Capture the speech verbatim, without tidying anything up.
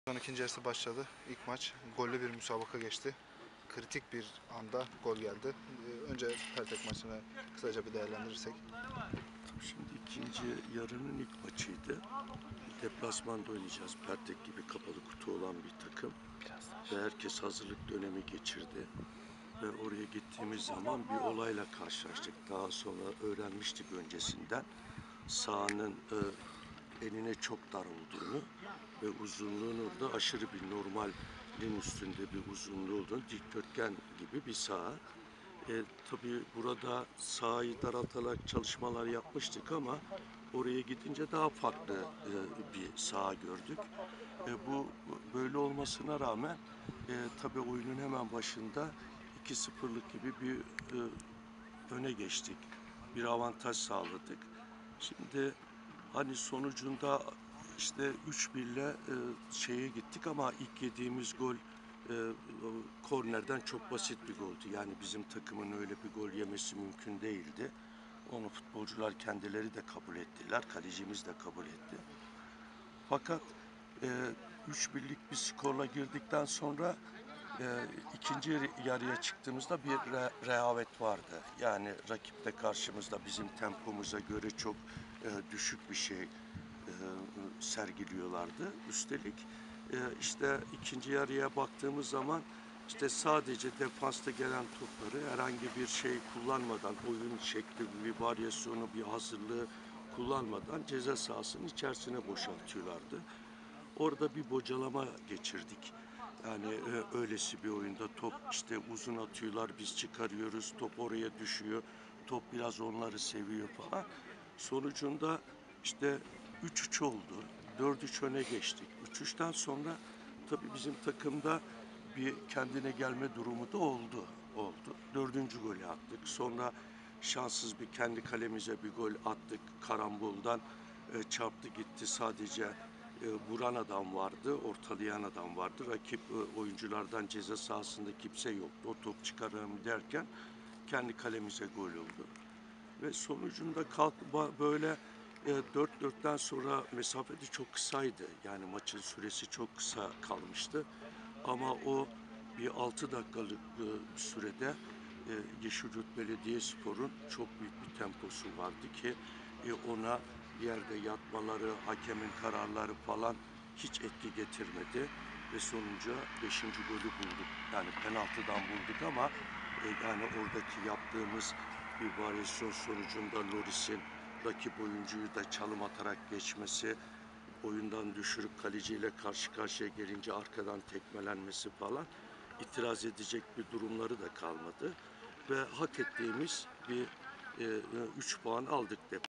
Son ikinci yarısı başladı. İlk maç gollü bir müsabaka geçti. Kritik bir anda gol geldi. Ee, Önce Pertek maçını kısaca bir değerlendirirsek. Şimdi ikinci yarının ilk maçıydı. Deplasmanda oynayacağız. Pertek gibi kapalı kutu olan bir takım. Ve herkes hazırlık dönemi geçirdi. Ve oraya gittiğimiz zaman bir olayla karşılaştık. Daha sonra öğrenmiştik öncesinden. Sahanın e, eline çok dar olduğunu ve uzunluğunun da aşırı bir normalin üstünde bir uzunluğu olduğunu, dikdörtgen gibi bir saha. E, tabii burada sahayı daraltarak çalışmalar yapmıştık ama oraya gidince daha farklı e, bir saha gördük. E, bu böyle olmasına rağmen e, tabii oyunun hemen başında iki sıfırlık gibi bir e, öne geçtik. Bir avantaj sağladık. Şimdi hani sonucunda işte üç bir ile e, şeye gittik ama ilk yediğimiz gol e, kornerden çok basit bir goldü. Yani bizim takımın öyle bir gol yemesi mümkün değildi. Onu futbolcular kendileri de kabul ettiler. Kalecimiz de kabul etti. Fakat e, üç birlik bir skorla girdikten sonra e, ikinci yarıya çıktığımızda bir re rehavet vardı. Yani rakip de karşımızda bizim tempomuza göre çok e, düşük bir şey e, sergiliyorlardı. Üstelik e, işte ikinci yarıya baktığımız zaman işte sadece defansta gelen topları herhangi bir şey kullanmadan, oyun şekli, bir varyasyonu, bir hazırlığı kullanmadan ceza sahasının içerisine boşaltıyorlardı. Orada bir bocalama geçirdik. Yani e, öylesi bir oyunda top işte uzun atıyorlar, biz çıkarıyoruz, top oraya düşüyor, top biraz onları seviyor falan. Sonucunda işte üç üç oldu, dört üç öne geçtik. üç üçten sonra tabii bizim takımda bir kendine gelme durumu da oldu. oldu. Dördüncü golü attık. Sonra şanssız bir kendi kalemize bir gol attık. Karamboldan e, çarptı gitti. Sadece e, vuran adam vardı, ortalayan adam vardı. Rakip e, oyunculardan ceza sahasında kimse yoktu. O top çıkaralım derken kendi kalemize gol oldu. Ve sonucunda kalk böyle e, dört dörtten sonra mesafede çok kısaydı. Yani maçın süresi çok kısa kalmıştı. Ama o bir altı dakikalık e, bir sürede e, Yeşilyurt Belediyespor'un çok büyük bir temposu vardı ki e, ona yerde yatmaları, hakemin kararları falan hiç etki getirmedi. Ve sonuca beşinci golü bulduk. Yani penaltıdan bulduk ama e, yani oradaki yaptığımız bir varyasyon sonucunda Loris'in rakip oyuncuyu da çalım atarak geçmesi, oyundan düşürüp kaleciyle karşı karşıya gelince arkadan tekmelenmesi falan itiraz edecek bir durumları da kalmadı. Ve hak ettiğimiz bir e, üç puan aldık.